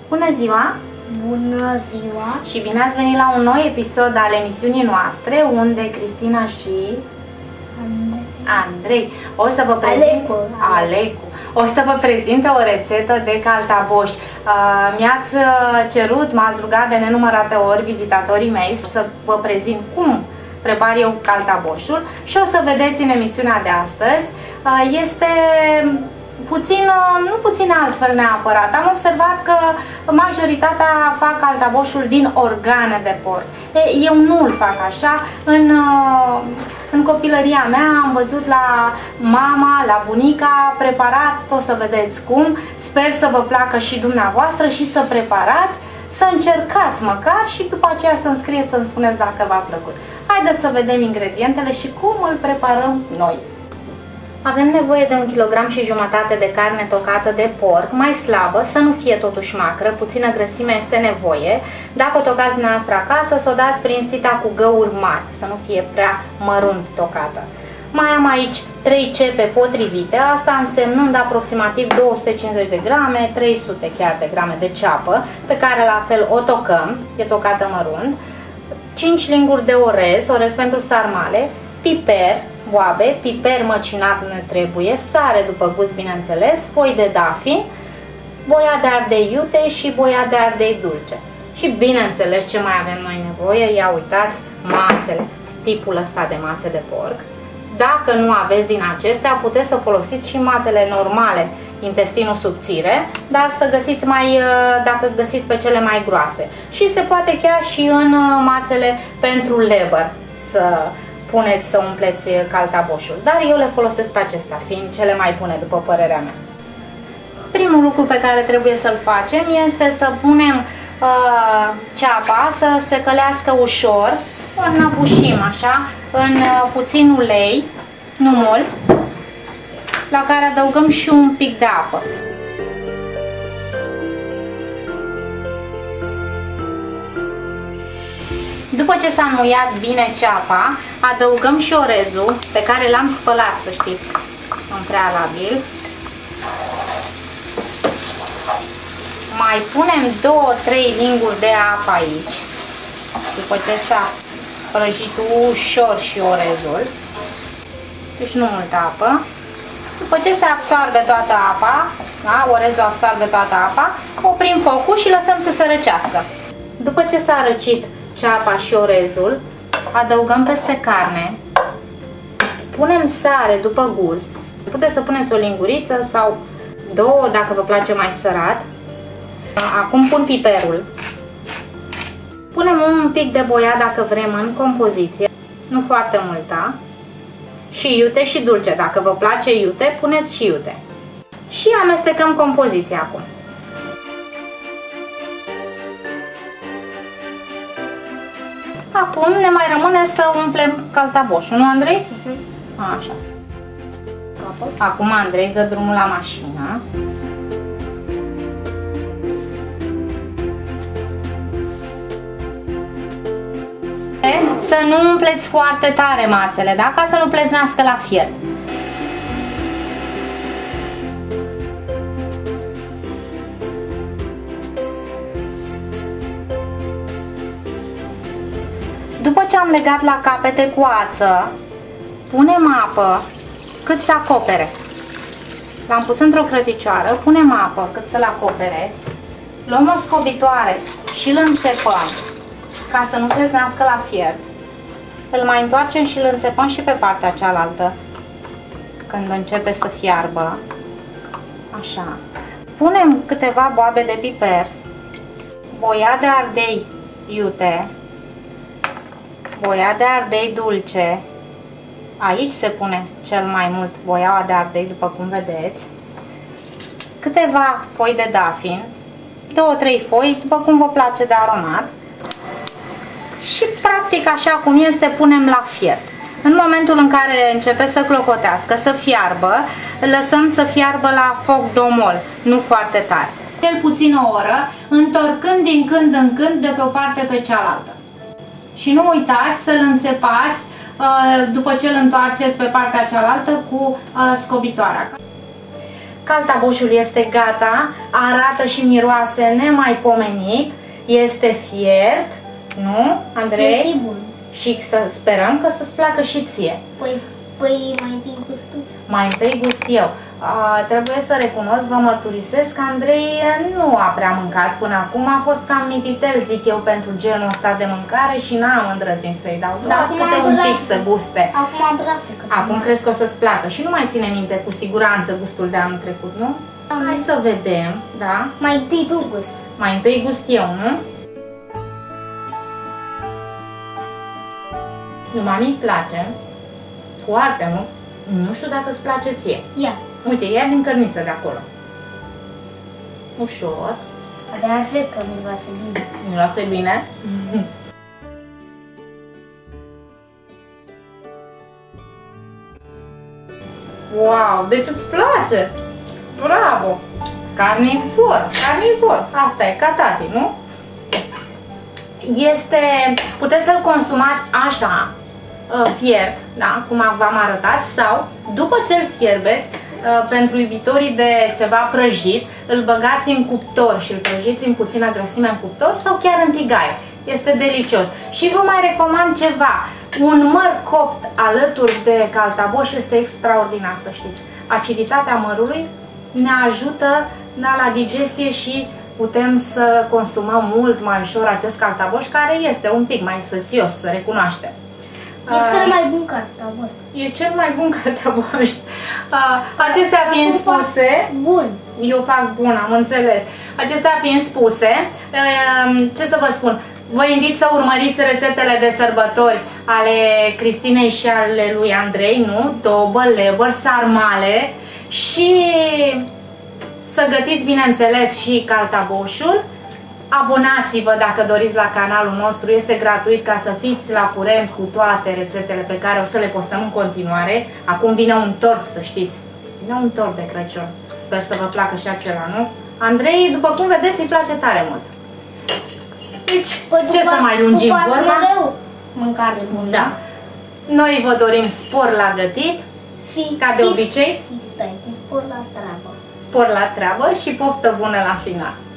Bună ziua! Bună ziua! Și bine ați venit la un nou episod al emisiunii noastre, unde Cristina și Andrei o să vă prezint Alecu. O să vă prezint o rețetă de caltaboș. Mi-ați cerut, m-ați rugat de nenumărate ori vizitatorii mei să vă prezint cum prepar eu caltaboșul și o să vedeți în emisiunea de astăzi. Este nu puțin altfel neapărat. Am observat că majoritatea fac caltaboșul din organe de porc. Eu nu îl fac așa. În copilăria mea am văzut la mama, la bunica preparat, o să vedeți cum. Sper să vă placă și dumneavoastră și să preparați, să încercați măcar și după aceea să-mi scrieți, să-mi spuneți dacă v-a plăcut. Haideți să vedem ingredientele și cum îl preparăm noi. Avem nevoie de 1,5 kg de carne tocată de porc, mai slabă, să nu fie totuși macră, puțină grăsime este nevoie. Dacă o tocați dumneavoastră acasă, să o dați prin sita cu găuri mari, să nu fie prea mărunt tocată. Mai am aici 3 cepe potrivite, asta însemnând aproximativ 250 de grame, 300 chiar de grame de ceapă, pe care la fel o tocăm, e tocată mărunt, 5 linguri de orez pentru sarmale, piper, boabe, piper măcinat ne trebuie, sare după gust bineînțeles, foi de dafin, boia de ardei iute și boia de ardei dulce. Și bineînțeles ce mai avem noi nevoie, ia uitați, mațele, tipul ăsta de mațe de porc. Dacă nu aveți din acestea, puteți să folosiți și mațele normale, intestinul subțire, dar să găsiți dacă găsiți pe cele mai groase. Și se poate chiar și în mațele pentru leber să puneți să umpleți caltaboșul, dar eu le folosesc pe acestea, fiind cele mai bune după părerea mea. Primul lucru pe care trebuie să-l facem este să punem ceapa să se călească ușor, o înăbușim așa, în puțin ulei, nu mult, la care adăugăm și un pic de apă. După ce s-a înmuiat bine ceapa, adăugăm și orezul, pe care l-am spălat, să știți, în prealabil. Mai punem 2-3 linguri de apă aici, după ce s-a prăjit ușor și orezul. Deci nu multă apă. După ce se absorbe toată apa, da? Orezul absorbe toată apa, oprim focul și lăsăm să se răcească. După ce s-a răcit ceapa și orezul, adăugăm peste carne, punem sare după gust, puteți să puneți o linguriță sau 2 dacă vă place mai sărat. Acum pun piperul, punem un pic de boia dacă vrem în compoziție, nu foarte multă, și iute și dulce, dacă vă place iute, puneți și iute. Și amestecăm compoziția acum. Acum ne mai rămâne să umplem caltaboșul, nu, Andrei? Așa. Acum Andrei dă drumul la mașină. Să nu umpleți foarte tare mațele, da? Ca să nu pleznească la fiert. După ce am legat la capete cu ață, punem apă cât să acopere. L-am pus într-o crăticioară, punem apă cât să-l acopere, luăm o scobitoare și îl înțepăm ca să nu pleznească la fiert. Îl mai întoarcem și îl înțepăm și pe partea cealaltă când începe să fiarbă. Așa. Punem câteva boabe de piper, boia de ardei iute, boia de ardei dulce. Aici se pune cel mai mult boiaua de ardei, după cum vedeți. Câteva foi de dafin, 2-3 foi, după cum vă place de aromat. Și practic așa cum este punem la fiert. În momentul în care începe să clocotească, să fiarbă, lăsăm să fiarbă la foc domol, nu foarte tare. Cel puțin o oră, întorcând din când în când de pe o parte pe cealaltă. Și nu uitați să-l înțepați după ce îl întoarceți pe partea cealaltă cu scobitoarea. Caltaboșul este gata, arată și miroase nemaipomenit, este fiert, nu, Andrei? Sigur. Și să sperăm că să-ți placă și ție. Păi mai întâi gust tu. Mai întâi gust eu. Trebuie să recunosc, vă mărturisesc că Andrei nu a prea mâncat până acum, a fost cam mititel, zic eu, pentru genul ăsta de mâncare și n-am îndrăznit să-i dau doar câte un pic să guste. Acum am vrea să Acum crezi că o să-ți placă și nu mai ține minte cu siguranță gustul de anul trecut, nu? Hai să vedem, da? Mai întâi tu gust. Mai întâi gust eu, nu? Mami îmi place foarte mult. Nu știu dacă îți place ție. Ia. Uite, ia din cărniță de acolo. Ușor. Abia zic că miroase bine. Miroase bine. Wow, deci îți place! Bravo! Carnivor, carnivor. Asta e, ca tati, nu? Puteți să-l consumați așa, fiert, da, cum v-am arătat, sau după ce îl fierbeți, pentru iubitorii de ceva prăjit, îl băgați în cuptor și îl prăjiți în puțină grăsime în cuptor sau chiar în tigaie. Este delicios. Și vă mai recomand ceva. Un măr copt alături de caltaboș este extraordinar, să știți. Aciditatea mărului ne ajută la digestie și putem să consumăm mult mai ușor acest caltaboș, care este un pic mai sățios, să recunoaștem. E cel mai bun caltaboș. E cel mai bun caltaboș. Acestea fiind spuse... Bun. Eu fac bun, am înțeles. Acestea fiind spuse, ce să vă spun? Vă invit să urmăriți rețetele de sărbători ale Cristinei și ale lui Andrei, nu? Dobă, lebăr, sarmale și să gătiți, bineînțeles, și caltaboșul. Abonați-vă dacă doriți la canalul nostru, este gratuit ca să fiți la curent cu toate rețetele pe care o să le postăm în continuare. Acum vine un tort, să știți. Vine un tort de Crăciun. Sper să vă placă și acela, nu? Andrei, după cum vedeți, îi place tare mult. Deci, ce să mai lungim vorba? Mâncare bună. Da. Noi vă dorim spor la gătit, ca de obicei. Spor la treabă. Spor la treabă și poftă bună la final.